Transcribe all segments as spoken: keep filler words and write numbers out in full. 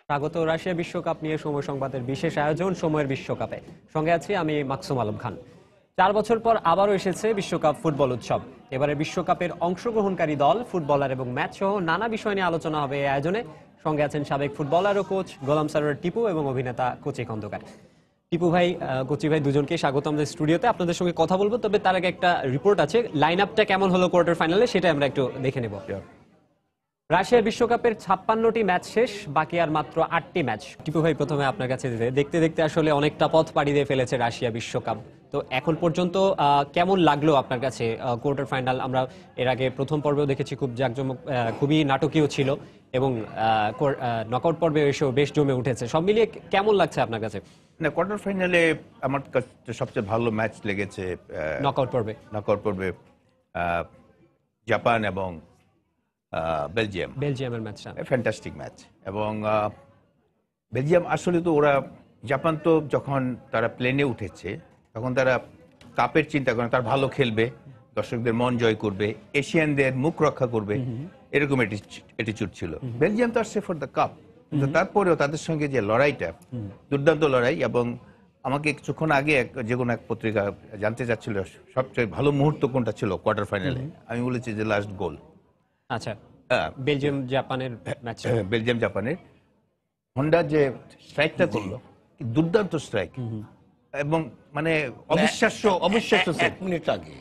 স্বাগত রাশিয়া বিশ্বকাপ নিয়ে সময় সংবাদের বিশেষ আয়োজন সময়ের বিশ্বকাপে। সঙ্গে আছি আমি মাকসুম আলম খান। চার বছর পর আবারও এসেছে বিশ্বকাপ ফুটবল উৎসব। এবারে বিশ্বকাপের অংশগ্রহণকারী দল, ফুটবলার এবং ম্যাচ সহ নানা বিষয় নিয়ে আলোচনা হবে এই আয়োজনে। সঙ্গে আছেন সাবেক ফুটবলার ও কোচ গোলাম সারোয়ার টিপু এবং অভিনেতা কোচি খন্দকার। টিপু ভাই, কোচি ভাই, দুজনকে স্বাগত আমাদের স্টুডিওতে। আপনাদের সঙ্গে কথা বলবো, তবে তার আগে একটা রিপোর্ট আছে। লাইন আপটা কেমন হলো কোয়ার্টার ফাইনালে সেটা আমরা একটু দেখে নেব। রাশিয়া বিশ্বকাপের ছাপ্পান্নটি ম্যাচ শেষ, বাকি আর মাত্র আটটি ম্যাচ। টিপু ভাই, প্রথমে আপনার কাছে দেখতে দেখতে আসলে অনেকটা পথ পাড়ি দিয়ে ফেলেছে রাশিয়া বিশ্বকাপ। তো এখন পর্যন্ত কেমন লাগলো আপনার কাছে কোয়ার্টার ফাইনাল? আমরা এর আগে প্রথম পর্বেও দেখেছি, খুব জাঁকজমক, খুবই নাটকীয় ছিল, এবং নকআউট পর্বে এসেও বেশ জমে উঠেছে। সব মিলিয়ে কেমন লাগছে আপনার কাছে? না, কোয়ার্টার ফাইনালে আমার কাছে সবচেয়ে ভালো ম্যাচ লেগেছে নকআউট পর্বে নকআউট পর্বে জাপান এবং বেলজিয়াম বেলজিয়ামের ম্যাচটা ফ্যান্টাস্টিক ম্যাচ। এবং বেলজিয়াম আসলে তো ওরা, জাপান তো যখন তারা প্লেনে উঠেছে তখন তারা কাপের চিন্তা করে, তারা ভালো খেলবে, দর্শকদের মন জয় করবে, এশিয়ানদের মুখ রক্ষা করবে, এরকম অ্যাটিটিউড ছিল। বেলজিয়াম তো আসছে ফর দ্য কাপ, কিন্তু তারপরেও তাদের সঙ্গে যে লড়াইটা, দুর্দান্ত লড়াই। এবং আমাকে কিছুক্ষণ আগে যে কোনো এক পত্রিকা জানতে চাচ্ছিল সবচেয়ে ভালো মুহূর্ত কোনটা ছিল কোয়ার্টার ফাইনালে, আমি বলেছি যে লাস্ট গোল। আচ্ছা, বেলজিয়াম জাপানের ম্যাচ, বেলজিয়াম জাপানের হন্ডা যে স্ট্রাইকটা করলো, দুর্দান্ত স্ট্রাইক, এবং মানে অবিশ্বাস্য অবিশ্বাস্য এক মিনিট আগে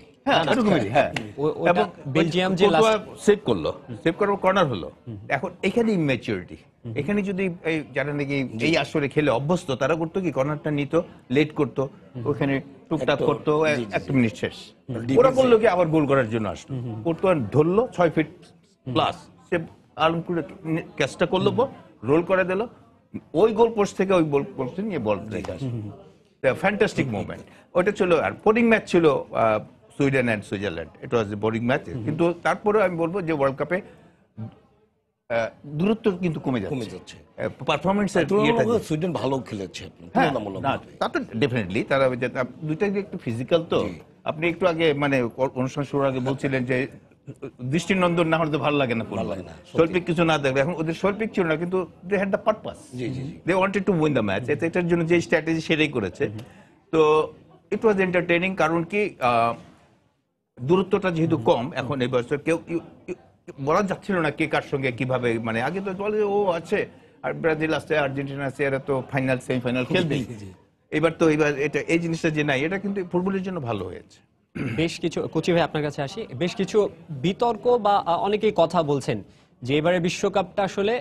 বেলজিয়াম যে সেভ করলো, সেভ করার কর্নার হলো। এখন এখানে ইম্যাচুরিটি, এখানে যদি যারা নাকি এই আসরে খেলে অভ্যস্ত, তারা করতো কি, কর্নারটা নিত, লেট করতো, ওখানে টুকটাক করতো, এক মিনিট শেষ। ওরা করলো কি, আবার গোল করার জন্য আসলো, করতো, ধরলো ছয় ফিট প্লাস, সে আলম করে ক্যাচটা করলো, রোল করে দিল, ওই গোল পোস্ট থেকে ওই গোল পোস্টে নিয়ে বল রেখে আসলো। ফ্যান্টাস্টিক মুভমেন্ট ওইটা ছিল। আর বোরিং ম্যাচ ছিল সুইডেন অ্যান্ড সুইজারল্যান্ড, এটা ওয়াজ এ বোরিং ম্যাচ। কিন্তু তারপরে আমি বলবো যে ওয়ার্ল্ড কাপে দূরত্ব কিন্তু কমে যাচ্ছে। পারফরমেন্সের সুইডেন ভালো খেলেছে, তা তো ডেফিনেটলি, তারা দুইটা একটু ফিজিক্যাল। তো আপনি একটু আগে মানে অনুষ্ঠান শুরুর আগে বলছিলেন যে দৃষ্টিনন্দন না হলে ভালো লাগে না, শৈল্পিক কিছু না দেখবে। এখন ওদের শৈল্পিক ছিল না, কিন্তু they had the purpose, they wanted to win the match. এটার জন্য যে স্ট্র্যাটেজি সেটাই করেছে। তো ইট ওয়াজ এন্টারটেইনিং, কারণ কি দূরত্বটা যেহেতু কম এখন এই বছর, কেউ বলা যাচ্ছিল না কে কার সঙ্গে কিভাবে, মানে আগে তো বলে ও আছে আর ব্রাজিল আছে, আর্জেন্টিনা আছে, এরা তো ফাইনাল সেমিফাইনাল খেলবে। এবার তো এবার এটা এই জিনিসটা যে নাই, এটা কিন্তু ফুটবলের জন্য ভালো হয়েছে। বেশ কিছু, কোচি ভাই আপনার কাছে আসি, বেশ কিছু বিতর্ক বা অনেকেই কথা বলছেন যে এবারে বিশ্বকাপটা আসলে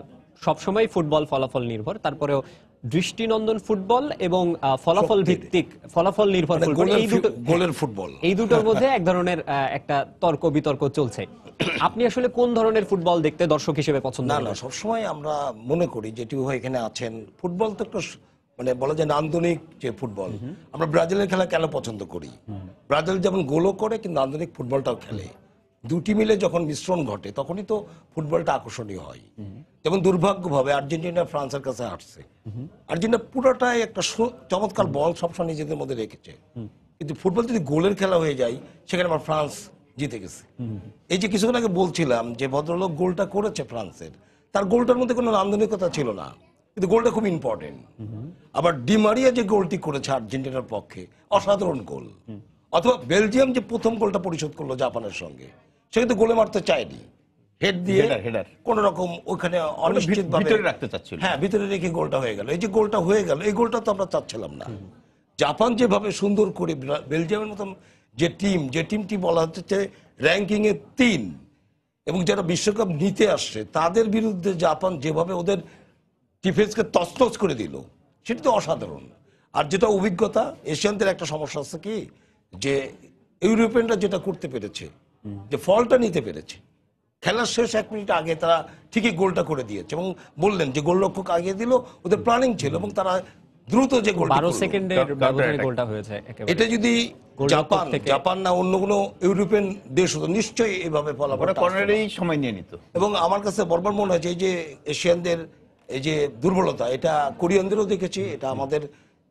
সবসময় ফুটবল ফলাফল নির্ভর, তারপরেও দৃষ্টিনন্দন ফুটবল এবং ফলাফল ভিত্তিক ফলাফল নির্ভর গোলের ফুটবল, এই দুটোর মধ্যে এক ধরনের একটা তর্ক বিতর্ক চলছে। আপনি আসলে কোন ধরনের ফুটবল দেখতে দর্শক হিসেবে পছন্দ করেন? না, সবসময় আমরা মনে করি যে টিউ ভাই এখানে আছেন, ফুটবল তো একটা মানে বলা যায় নান্দনিক যে ফুটবল। আমরা ব্রাজিলের খেলা কেন পছন্দ করি? ব্রাজিল যেমন গোলও করে, কিন্তু নান্দনিক ফুটবলটাও খেলে। দুটি মিলে যখন মিশ্রণ ঘটে তখনই তো ফুটবলটা আকর্ষণীয় হয়। যেমন দুর্ভাগ্যভাবে আর্জেন্টিনা ফ্রান্সের কাছে আসছে, আর্জেন্টিনা পুরোটাই একটা চমৎকার বল সবসময় নিজেদের মধ্যে রেখেছে, কিন্তু ফুটবল যদি গোলের খেলা হয়ে যায় সেখানে আমার ফ্রান্স জিতে গেছে। এই যে কিছুক্ষণ আগে বলছিলাম যে ভদ্রলোক গোলটা করেছে ফ্রান্সের, তার গোলটার মধ্যে কোনো নান্দনিকতা ছিল না, কিন্তু গোলটা খুব ইম্পর্টেন্ট। আবার ডি মারিয়া যে গোলটি করেছে আর্জেন্টিনার পক্ষে, অসাধারণ গোল। অথবা বেলজিয়াম যে প্রথম গোলটা পরিশোধ করলো জাপানের সঙ্গে, সে কিন্তু গোলে মারতে চায়নি, হেড দিয়ে কোন রকম ওখানে অনিশ্চিতভাবে রাখতে চাচ্ছিল, হ্যাঁ ভিতরে রেখে গোলটা হয়ে গেল। এই যে গোলটা হয়ে গেল, এই গোলটা তো আমরা চাচ্ছিলাম না। জাপান যেভাবে সুন্দর করে, বেলজিয়ামের মতন যে টিম, যে টিমটি বলা হচ্ছে র্যাঙ্কিং এ তিন এবং যারা বিশ্বকাপ নিতে আসছে, তাদের বিরুদ্ধে জাপান যেভাবে ওদের ডিফেন্সকে তছনছ করে দিল, সেটা তো অসাধারণ। আর যেটা অভিজ্ঞতা, এশিয়ানদের একটা সমস্যা আছে কি, যে ইউরোপিয়ানরা যেটা করতে পেরেছে, যে ফলটা নিতে পেরেছে, খেলার শেষ এক মিনিট আগে তারা ঠিকই গোলটা করে দিয়েছে, এবং বললেন যে গোলরক্ষক আগে দিল, ওদের প্ল্যানিং ছিল, এবং তারা দ্রুত যে গোল বারো সেকেন্ডের ব্যবধানে গোলটা হয়েছে। এটা যদি জাপান জাপান না অন্য কোনো ইউরোপিয়ান দেশ হতো, নিশ্চয়ই এভাবে ফলাফল সময় নিয়ে নিত। এবং আমার কাছে বরাবর মনে হয়েছে এই যে এশিয়ানদের এই যে দুর্বলতা, এটা কোরিয়ানদেরও দেখেছি, এটা আমাদের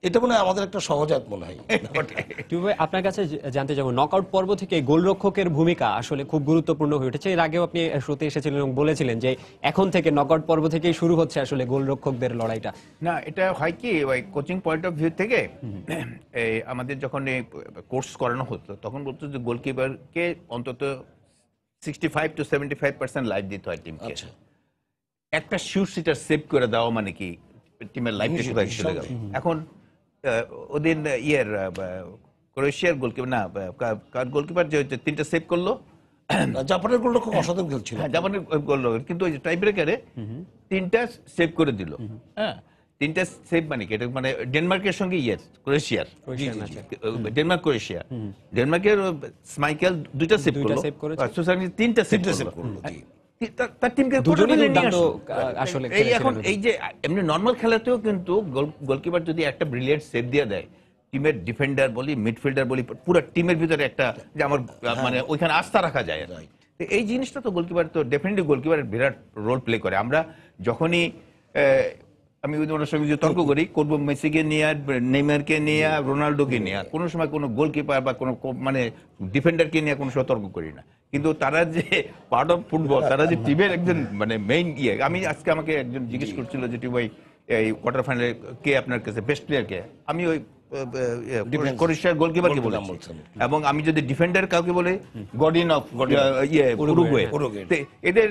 এটা মনে হয় আমাদের একটা সহজাত মনে হয় ব্যাপারটা। টিপু ভাই, আপনার কাছে জ- জানতে যাবো, নকআউট পর্ব থেকে গোলরক্ষকের ভূমিকা আসলে খুব গুরুত্বপূর্ণ হয়ে উঠেছে। এর আগেও আপনি শোতে এসেছিলেন এবং বলেছিলেন যে এখন থেকে নকআউট পর্ব থেকেই শুরু হচ্ছে আসলে গোলরক্ষকদের লড়াইটা। না, এটা হয় কি ওই কোচিং পয়েন্ট অফ ভিউ থেকে এই আমাদের যখন কোর্স করানো হতো তখন বলতো যে গোলকিপারকে অন্তত sixty five to seventy five percent life দিতে হয় টিমকে। আচ্ছা। একটা শিউট সিটার সেভ করে দেওয়া মানে কি টিমের লাইফ নিশ্চয়ই, কোথায় চলে গেল। এখন আহ, ওদিন ইয়ের আহ, ক্রোয়েশিয়ার গোলকিপার না কা- কার গোলকিপার যে হচ্ছে তিনটা সেভ করলো, জাপানের গোলটা খুব অসাধারণ খেলছিল। হ্যাঁ জাপানের গোল, কিন্তু ওই টাই ব্রেকারে তিনটা সেভ করে দিল। হ্যাঁ, তিনটা সেভ মানে কি, এটা মানে ডেনমার্কের সঙ্গে ইয়ের ক্রোয়েশিয়ার ক্রোয়েশিয়ার ম্যাচে। ডেনমার্ক ক্রোয়েশিয়া, ডেনমার্কের স্মাইকেল দুইটা সেভ দুইটা করলো, save করেছে। আর সুসানি তিনটা সেভ তিনটা save করলো। করলো, জি। তার- তার টিমকে দুজনেই quarter final নিয়ে দুর্দান্ত, আসলো। আহ, আসলে এই খেলেছিলেন এখন দুজন। এই যে এমনি নর্মাল খেলাতেও কিন্তু গোলকিপার যদি একটা ব্রিলিয়ান্ট সেভ দিয়ে দেয়, টিমের ডিফেন্ডার বলি মিডফিল্ডার বলি পুরো টিমের ভিতরে একটা যে আমার আহ, মানে ওইখানে আস্থা রাখা যায়। Right. তো এই জিনিসটা তো গোলকিপার তো ডেফিনেটলি গোলকিপারের বিরাট রোল প্লে করে। আমরা যখনই আহ, আমি ওই ওনার সঙ্গে যে তর্ক করি, করবো মেসিকে নিয়ে নেইমারকে নিয়ে রোনাল্ডোকে নিয়ে, কোনো সময় কোনো গোলকিপার বা কোনো কো- মানে ডিফেন্ডারকে নিয়ে কোনো সময় তর্ক করি না। কিন্তু তারা যে পার্ট অফ ফুটবল, তারা যে টিমের একজন মানে মেইন ইয়ে। আমি আজকে আমাকে একজন জিজ্ঞেস করছিল যে টিম ভাই এই কোয়ার্টার ফাইনালে কে আপনার কাছে বেস্ট প্লেয়ার কে, আমি ওই Defense. ক্রোয়েশিয়ার গোলকিপারকে গোলকিপার বলেছি, বলছেন। এবং আমি যদি ডিফেন্ডার কাউকে বলে গডিন অফ ইয়ে উরুগুয়ে। উরুগুয়ে। তো এদের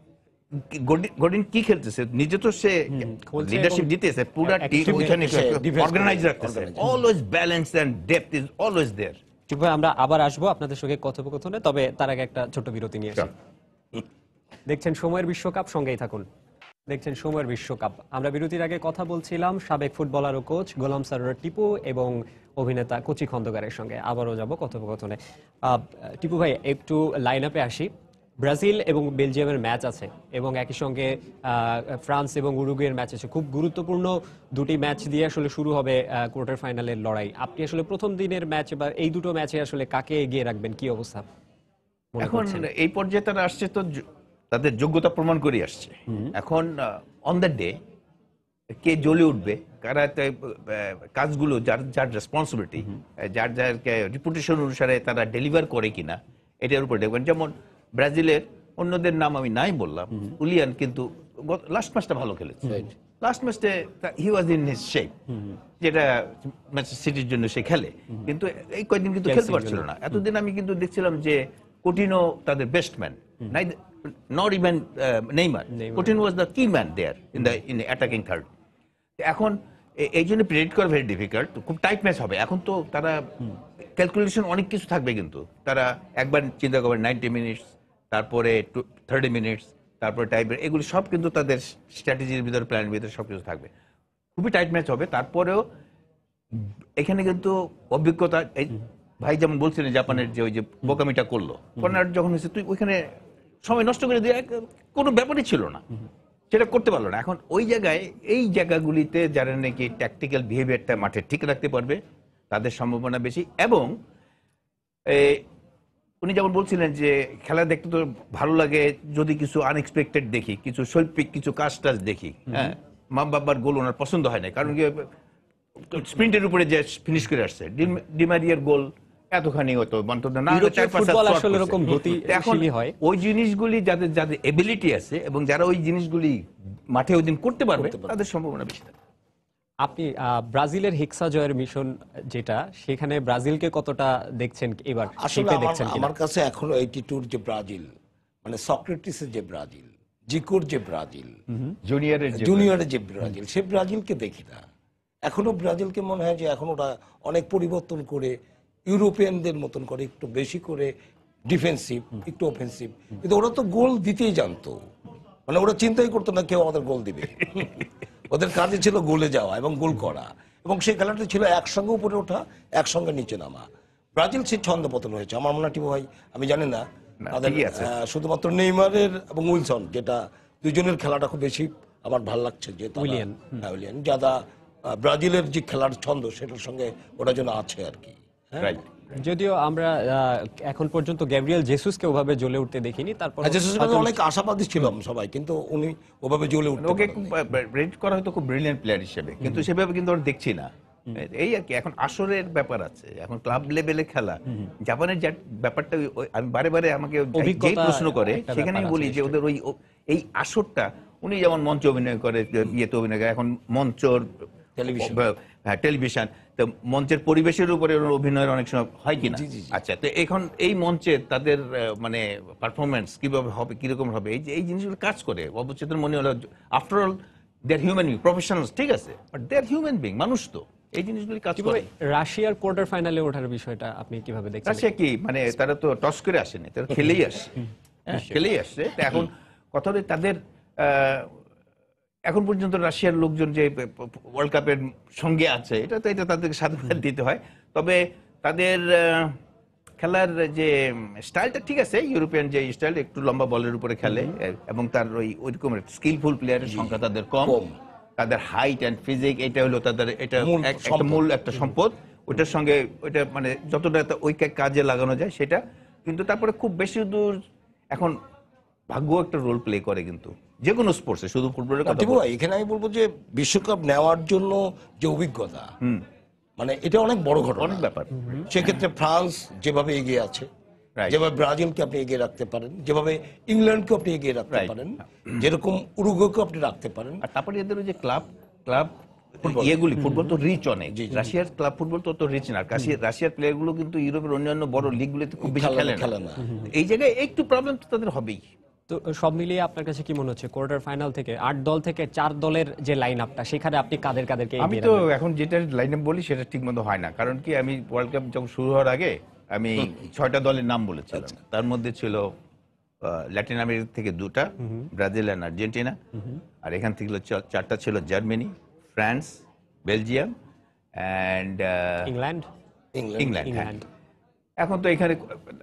গডিন কি খেলতেছে, নিজে তো সে খেলছে লিডারশিপ এবং দিতেছে, পুরো টিম active ওইখানে সে defense অর্গানাইজ করে, রাখতেছে, organize। Always balance and depth is always there. Tipu ভাই, আমরা আবার আসবো আপনাদের সঙ্গে কথোপকথনে, তবে তার আগে একটা ছোট বিরতি নিয়ে আসি। দেখছেন সময়ের বিশ্বকাপ, সঙ্গেই থাকুন। দেখছেন সময়ের বিশ্বকাপ। আমরা বিরতির আগে কথা বলছিলাম সাবেক ফুটবলার ও কোচ গোলাম সারোয়ার টিপু এবং অভিনেতা কচি খন্দকারের সঙ্গে। আবারও যাব কথোপকথনে। আহ, টিপু ভাই, একটু লাইন আপে আসি। ব্রাজিল এবং বেলজিয়ামের ম্যাচ আছে এবং একই সঙ্গে আহ, ফ্রান্স এবং উরুগুয়ের ম্যাচ আছে। খুব গুরুত্বপূর্ণ দুটি ম্যাচ দিয়ে আসলে শুরু হবে কোয়ার্টার ফাইনালের লড়াই। আপনি আসলে প্রথম দিনের ম্যাচ বা এই দুটো ম্যাচে আসলে কাকে এগিয়ে রাখবেন, কি অবস্থা মনে এখন করছেন? এই পর্যায়ে তারা আসছে তো য- তাদের যোগ্যতা প্রমাণ করে আসছে। এখন অন দ্য ডে কে জ্বলে উঠবে, কারা তে- আহ, কাজগুলো যার যার রেসপন্সিবিলিটি, যার যার রিপুটেশন অনুসারে তারা ডেলিভার করে কিনা, এটার উপর দেখবেন। যেমন ব্রাজিলের অন্যদের নাম আমি নাই বললাম, উলিয়ান কিন্তু লাস্ট ম্যাচটা ভালো খেলেছে। লাস্ট ম্যাচে he was in his shape, যেটা ম্যানচেস্টার সিটির জন্য সে খেলে, কিন্তু এই কয়েকদিন কিন্তু খেলতে চেলসির পারছিল জন্য। না। এতদিন আমি কিন্তু দেখছিলাম যে কোটিনো তাদের বেস্ট ম্যান, নাই not even Neymar, Neymar. Coutinho was the key man there in the in attacking third. এখন এ- এই জন্য প্রেডিক্ট করা ভেরি ডিফিকাল্ট, খুব টাইট ম্যাচ হবে। এখন তো তারা ক্যালকুলেশন অনেক কিছু থাকবে, কিন্তু তারা একবার চিন্তা করবে নাইনটি মিনিটস, তারপরে থার্টি মিনিটস, তারপরে টাইপ, এগুলি সব কিন্তু তাদের স্ট্র্যাটেজির ভিতরে, প্ল্যানের ভিতরে সব কিছু থাকবে। খুবই টাইট ম্যাচ হবে। তারপরেও এখানে কিন্তু অভিজ্ঞতা, এই ভাই যেমন বলছিলেন জাপানের যে ওই যে বোকামিটা করলো, কর্নার যখন হয়েছে তুই ওইখানে সময় নষ্ট করে দিয়ে কোনো ব্যাপারই ছিল না, সেটা করতে পারলো না। এখন ওই জায়গায় এই জায়গাগুলিতে যারা নাকি ট্যাকটিক্যাল বিহেভিয়ারটা মাঠে ঠিক রাখতে পারবে তাদের সম্ভাবনা বেশি। এবং এ, উনি যেমন বলছিলেন যে খেলা দেখতে তো ভালো লাগে যদি কিছু আনএক্সপেক্টেড দেখি, কিছু শৈল্পিক কিছু কাজ টাজ দেখি। হ্যাঁ, মা বাবার গোল ওনার পছন্দ হয় না, কারণ কি স্প্রিন্টের উপরে যে ফিনিশ করে আসছে। ডিম- ডিমারিয়ার গোল এতখানি হতো অন্তত না হলে ইউরোপীয় চার পাঁচটা ফুটবল shot আসলে করছে। এরকম গতিশীলই এখন হয়। ওই জিনিসগুলি যাদের যাদের এবিলিটি আছে এবং যারা ওই জিনিসগুলি মাঠে ওই দিন করতে পারবে তাদের সম্ভাবনা বেশি থাকে। আপনি আহ, ব্রাজিলের হেক্সা জয়ের মিশন যেটা, সেখানে ব্রাজিলকে কতটা দেখছেন এবার, আসলে সেটা আমার দেখছেন কিনা? আমার কাছে এখনো এইটি টুর যে ব্রাজিল, মানে সক্রেটিসের যে ব্রাজিল, জিকোর যে ব্রাজিল, জুনিয়রের যে জুনিয়রের যে ব্রাজিল, সে ব্রাজিলকে দেখি না এখনো। ব্রাজিলকে মনে হয় যে এখন ওরা অনেক পরিবর্তন করে ইউরোপিয়ানদের মতন করে একটু বেশি করে ডিফেন্সিভ, একটু অফেন্সিভ, কিন্তু ওরা তো গোল দিতেই জানতো, মানে ওরা চিন্তাই করতো না কেউ আমাদের গোল দিবে। ওদের কাজে ছিল গোলে যাওয়া এবং গোল করা, এবং সেই খেলাটা ছিল একসঙ্গে উপরে ওঠা, একসঙ্গে নিচে নামা। ব্রাজিল সে ছন্দপতন হয়েছে আমার মনে হয় টিপু ভাই, আমি জানি না না, তাদের ঠিকই আছে। আহ, শুধুমাত্র নেইমারের এবং উইলসন, যেটা দুজনের খেলাটা খুব বেশি আমার ভালো লাগছে, যে তারা- উইলিয়ান। হ্যাঁ, উইলিয়ান যাদা আহ, ব্রাজিলের যে খেলার ছন্দ সেটার সঙ্গে ওরা যেন আছে আর কি। হ্যাঁ? রাইট। যদিও আমরা আহ, এখন পর্যন্ত গ্যাব্রিয়েল জেসুসকে ওভাবে জ্বলে উঠতে দেখিনি, তারপর আর জেসুসের ব্যাপারে অনেক আশাবাদী ছিলাম সবাই, কিন্তু উনি ওভাবে জ্বলে উঠতে ওকে পারেননি। খুব রেড করা হয়তো খুব ব্রিলিয়ান্ট প্লেয়ার হিসেবে, কিন্তু সেভাবে কিন্তু ওরা দেখছি না। এই আর কি। এখন আসরের ব্যাপার আছে, এখন ক্লাব লেভেলে খেলা। জাপানের যে ব্যাপারটা ওই- আমি বারে বারে আমাকে যে অভিজ্ঞতা প্রশ্ন করে একটা সেখানে ব্যাপার বলি আছে যে ওদের ওই ও- এই আসরটা, উনি যেমন মঞ্চে অভিনয় করে, ইয়েতে অভিনয় করে, এখন মঞ্চর টেলিভিশন। হ্যাঁ টেলিভিশন, তো মঞ্চের পরিবেশের উপরে ওর অভিনয়ের অনেক সময় হয় কিনা। জি, জি, জি। আচ্ছা, তো এখন এই মঞ্চে তাদের আহ, মানে পারফরমেন্স কিভাবে হবে, কিরকম হবে, এই যে এই জিনিসগুলো কাজ করে অবচেতন মনে হলো। After all they are human being, professionals, ঠিক আছে, but they are human being, মানুষ তো, এই জিনিসগুলি কাজ করে। রাশিয়ার কোয়ার্টার ফাইনালে ওঠার বিষয়টা আপনি কিভাবে দেখছেন? রাশিয়া কি মানে তারা তো টস করে আসেনি, তারা খেলেই আসছে, হ্যাঁ, খেলেই আসছে। তো এখন কথা হলো তাদের আহ, এখন পর্যন্ত রাশিয়ার লোকজন যে ওয়ার্ল্ড কাপের সঙ্গে আছে, এটা তো এটা তাদেরকে সাধুবাদ দিতে হয়। তবে তাদের আহ, খেলার যে স্টাইলটা ঠিক আছে, ইউরোপিয়ান যে স্টাইল, একটু লম্বা বলের উপরে খেলে, এবং তার ওই ওইরকম স্কিলফুল প্লেয়ারের সংখ্যা তাদের কম। কম। তাদের হাইট অ্যান্ড ফিজিক, এটা হলো তাদের এটা মূল এক- একটা সম্পদ। মূল একটা সম্পদ। ওইটার সঙ্গে ওইটা মানে যতটা তা- ওই কা- কাজে লাগানো যায় সেটা, কিন্তু তারপরে খুব বেশি দূর এখন ভাগ্য একটা রোল প্লে করে, কিন্তু যে কোনো স্পোর্টসে, শুধু ফুটবলের কথা টিপু বলছি। ভাই, এখানে আমি বলবো যে বিশ্বকাপ নেওয়ার জন্য যে অভিজ্ঞতা, মানে এটা অনেক বড় ঘটনা, অনেক ব্যাপার। সেক্ষেত্রে ফ্রান্স যেভাবে এগিয়ে আছে, Right. যেভাবে ব্রাজিলকে আপনি এগিয়ে রাখতে পারেন, যেভাবে ইংল্যান্ডকে আপনি এগিয়ে রাখতে Right. পারেন, যেরকম উরুগুয়েকে আপনি রাখতে পারেন, আর তারপরে এদের ওই যে ক্লাব ক্লাব ইয়েগুলি, ফুটবল তো রিচ অনেক, রাশিয়ার ক্লাব ফুটবল তো অত রিচ না। আর কাশি- রাশিয়ার প্লেয়ার গুলো কিন্তু ইউরোপের অন্যান্য বড় লিগগুলোতে খুব বেশি খেলে খেলে না, খেলে না। না। এই জায়গায় একটু প্রবলেম তো তাদের হবেই। তো সব মিলিয়ে আপনার কাছে কি মনে হচ্ছে কোয়ার্টার ফাইনাল থেকে আট দল থেকে চার দলের যে লাইন আপটা, সেখানে আপনি কাদের কাদেরকে আমি এগিয়ে তো রাখবেন? এখন যেটা লাইন আপ বলি সেটা ঠিক মতো হয় না, কারণ কি আমি ওয়ার্ল্ড কাপ যখন শুরু হওয়ার আগে আমি ছয়টা দলের নাম বলেছিলাম। তার মধ্যে ছিল আহ, ল্যাটিন আমেরিকা থেকে দুটা, ব্রাজিল আর আর্জেন্টিনা, আর এখান থেকে ছিল চ- চারটা ছিল Germany, France, Belgium and England England. England. হ্যাঁ। ইংল্যান্ড এখন তো এখানে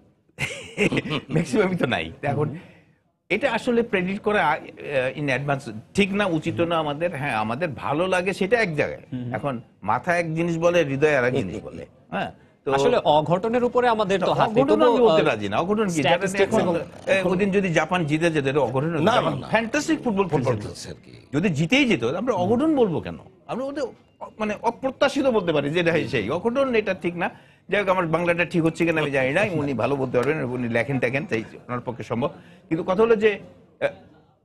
ম্যাক্সিমামই তো নাই। তো এখন এটা আসলে প্রেডিক্ট করা ইন অ্যাডভান্স ঠিক না, উচিত না আমাদের। হ্যাঁ, আমাদের ভালো লাগে সেটা এক জায়গায়, এখন মাথা এক জিনিস বলে, হৃদয় আর এক জিনিস বলে। হ্যাঁ, তো আসলে অঘটনের উপরে আমাদের তো হাত নেই। অঘটন তবুও, আমি বলতে আহ, রাজি না। অঘটন কি, যারা statistics এখন এবং- এ, ওদিন যদি জাপান জিতে যেত, এটা অঘটন হতো। না, জাপান না, না। ফ্যান্টাস্টিক ফুটবল ফুটবল খেলছে। খেলছে আর কি। যদি জিতেই যেত, আমরা অঘটন বলবো কেন? আমরা ওদের অ- মানে অপ্রত্যাশিত বলতে পারি যে এটা সেই অঘটন, এটা ঠিক না। যাই হোক, আমার বাংলাটা ঠিক হচ্ছে কিনা আমি জানি না, উনি ভালো বলতে পারবেন, উনি লেখেন টেখেন, তাই ওনার পক্ষে সম্ভব। কিন্তু কথা হলো যে আহ,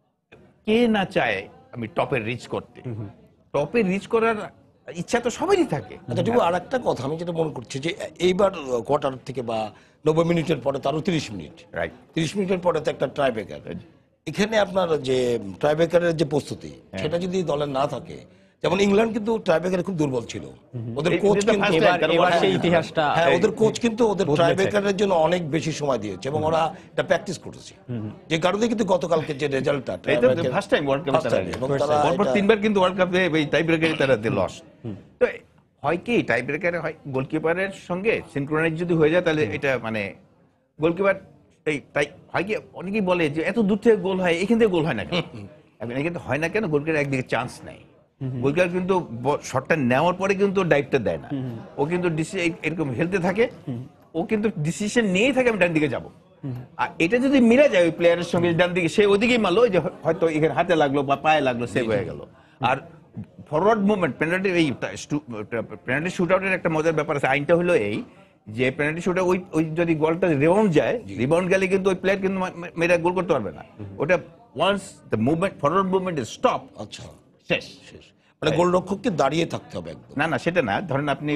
কে না চায় আমি টপে রিচ করতে? টপে রিচ করার ইচ্ছা তো সবারই থাকে। আচ্ছা টিপু, আর একটা কথা আমি যেটা মনে করছি যে এইবার কোয়ার্টার থেকে বা নব্বই মিনিটের পরে তারও তিরিশ মিনিট, রাইট। তিরিশ মিনিটের পরে তো একটা ট্রাইব্রেকার। এখানে আপনার যে ট্রাইব্রেকারের যে প্রস্তুতি, সেটা যদি দলের না থাকে, যেমন ইংল্যান্ড কিন্তু ট্রাইব্রেকারে খুব দুর্বল ছিল, ওদের এই- কোচ এটা কিন্তু first এবার time, এবার কারণ- সেই ইতিহাসটা হ্যাঁ, ওদের কোচ কিন্তু ওদের বদলেছে। ট্রাইব্রেকারের জন্য অনেক বেশি সময় দিয়েছে, এবং ওরা এটা প্র্যাকটিস করেছে, যে কারণে কিন্তু গতকালকে যে রেজাল্টটা এই তো ফার্স্ট টাইম ওয়ার্ল্ড কাপে তারা এবং তারা পরপর এটা- তিনবার কিন্তু ওয়ার্ল্ড কাপে এই টাই ব্রেকারে তারা লস। তো হয় কি, টাই ব্রেকারে হয় গোলকিপারের সঙ্গে সিনক্রোনাইজ যদি হয়ে যায়, তাহলে এটা মানে গোলকিপার এই তাই হয় কি, অনেকেই বলে যে এত দূর থেকে গোল হয়, এখান থেকে গোল হয় না কেন? এখন এখানে হয় না কেন, গোলকিপার একদিকে চান্স নেই। গোলকিপার কিন্তু শটটা নেওয়ার পরে কিন্তু ডাইভটা দেয় না, ও কিন্তু ডিসি- এরকম হেলতে থাকে, ও কিন্তু ডিসিশন নিয়েই থাকে আমি ডান দিকে যাবো। আর এটা যদি মিলে যায় ওই প্লেয়ারের সঙ্গে, ডান দিকে সে ওদিকেই মারলো, ওই যে হয়তো এখানে হাতে লাগলো বা পায়ে লাগলো, সেভ হয়ে গেল। আর ফরওয়ার্ড মুভমেন্ট, পেনাল্টি, এই পেনাল্টি শুট আউটের একটা মজার ব্যাপার আছে। আইনটা হলো এই যে পেনাল্টি শুটে ওই ওই যদি গোলটা রিবাউন্ড যায়, রিবাউন্ড গেলে কিন্তু ওই প্লেয়ার কিন্তু মে- মেরে গোল করতে পারবে না। ওটা once the movement, forward movement is stop, আচ্ছা শেষ। শেষ, মানে গোলরক্ষককে দাঁড়িয়ে থাকতে হবে একদম। না না, সেটা না। ধরেন আপনি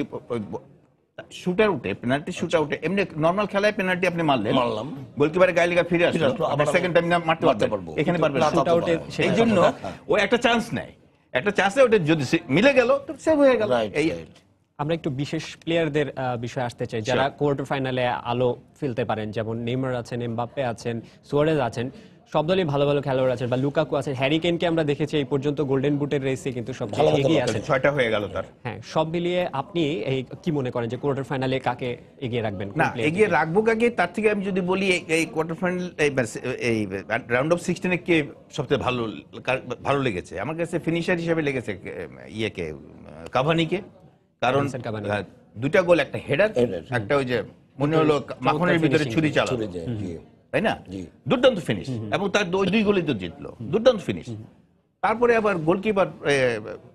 শুট আউটে, পেনাল্টি শুট আউটে, এমনি নর্মাল খেলায় পেনাল্টি আপনি মারলেন, মারলাম। গোলকিপারের গায়ে লাগা ফিরে আসলো, আসলো, আবার আবার সেকেন্ড টাইম মারতে মারতে পারতে পারবো। পারবো, এখানে পারবেন না, না। তা তো Shoot-out-এ পারবো। সেটা এই জন্য ও একটা চান্স নেয়, একটা চান্সে ওটা যদি সে- মিলে গেল তো সেভ হয়ে গেল। Right, এই right. আমরা একটু বিশেষ প্লেয়ারদের আহ, বিষয়ে আসতে চাই, যারা কোয়ার্টার ফাইনালে আলো ফেলতে পারেন, যেমন নেইমার আছেন, এমবাপ্পে আছেন, সুয়ারেজ আছেন, সব দলই ভালো ভালো খেলোয়াড় আছেন, বা লুকাকু আছেন, হ্যারি কেনকে আমরা দেখেছি এই পর্যন্ত গোল্ডেন বুটের রেসে কিন্তু সবচেয়ে ভালো মতো এগিয়ে খেলেছে। আছেন। ছয়টা হয়ে গেল তার। হ্যাঁ, সব মিলিয়ে আপনি এই কি মনে করেন যে কোয়ার্টার ফাইনালে কাকে এগিয়ে রাখবেন? কোন না, player এগিয়ে কে? রাখবো কাকে, তার থেকে আমি যদি বলি এই- এই কোয়ার্টার ফাইনাল, এই রাউন্ড অফ সিক্সটিনে কে সবচেয়ে ভালো কার- ভালো লেগেছে আমার কাছে, ফিনিশার হিসেবে লেগেছে আহ, ইয়েকে, আহ, কাভানিকে। কারণ Edinson Cavani। আহ, দুইটা গোল, একটা হেডার, Header, একটা ওই যে মনে হলো মাখনের ভিতরে finishing ছুরি চালালো, চলে যায়, জি। তাই না? জি। দুর্দান্ত ফিনিশ, এবং তার ওই দুই গোলই তো জিতলো, দুর্দান্ত ফিনিশ। তারপরে আবার গোলকিপার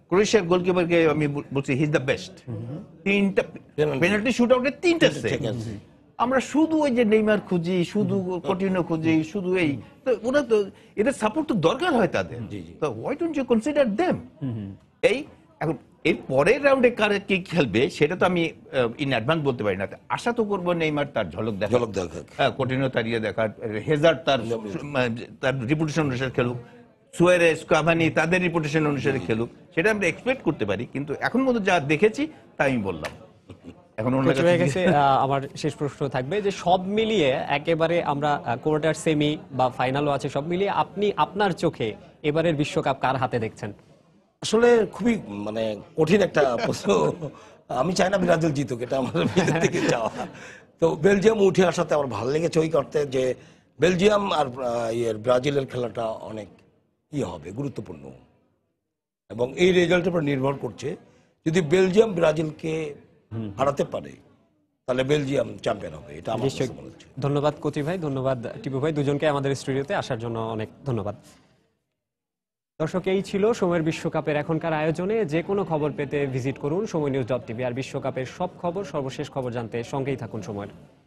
ক্রোয়েশিয়ার গোলকিপারকে আমি বল- বলছি হি ইজ দ্য বেস্ট। তিনটা Penalty. পেনাল্টি শুট আউটে তিনটা সেভ। ঠিক আছে। আমরা শুধু ওই যে নেইমার খুঁজি, শুধু কটিনো খুঁজি, শুধু এই তো ওরা তো এদের সাপোর্ট তো দরকার হয় তাদের। জি, জি। তো why don't you consider them? এই এখন এর পরের রাউন্ডে কার কে খেলবে সেটা তো আমি ইন অ্যাডভান্স বলতে পারি না। আশা তো করবো নেইমার তার ঝলক দেখা, ঝলক দেখা। হ্যাঁ, কটিনো তার ইয়ে দেখা, হেজার্ড তার তার রিপুটেশন অনুসারে খেলুক, সুয়ারেস, কাভানি তাদের রিপুটেশন অনুসারে খেলুক, সেটা আমরা এক্সপেক্ট করতে পারি। কিন্তু এখন মতো যা দেখেছি তাই আমি বললাম। এখন ওনার কোচ হয়ে কাছে গেছে, আহ, আমার শেষ প্রশ্ন থাকবে যে সব মিলিয়ে একেবারে আমরা কোয়ার্টার, সেমি বা ফাইনালও আছে, সব মিলিয়ে আপনি আপনার চোখে এবারের বিশ্বকাপ কার হাতে দেখছেন? আসলে খুবই মানে কঠিন একটা প্রশ্ন। আমি চাই না ব্রাজিল জিতুক, এটা আমার ভিতর থেকে চাওয়া। তো বেলজিয়াম উঠে আসাতে আমার ভালো লেগেছে ওই করতে যে বেলজিয়াম আর আহ, ইয়ের ব্রাজিলের খেলাটা অনেক ই হবে, গুরুত্বপূর্ণ, এবং এই রেজাল্টের উপর নির্ভর করছে। যদি বেলজিয়াম ব্রাজিলকে হারাতে পারে তাহলে বেলজিয়াম চ্যাম্পিয়ন হবে, এটা আমার নিশ্চয়ই। কাছে মনে হচ্ছে। ধন্যবাদ কচি ভাই, ধন্যবাদ টিপু ভাই, দুজনকে আমাদের স্টুডিওতে আসার জন্য অনেক ধন্যবাদ। দর্শক, এই ছিল সময়ের বিশ্বকাপের এখনকার আয়োজনে। যে কোনো খবর পেতে ভিজিট করুন সময় নিউজ ডট টিভি। আর বিশ্বকাপের সব খবর, সর্বশেষ খবর জানতে সঙ্গেই থাকুন সময়ের।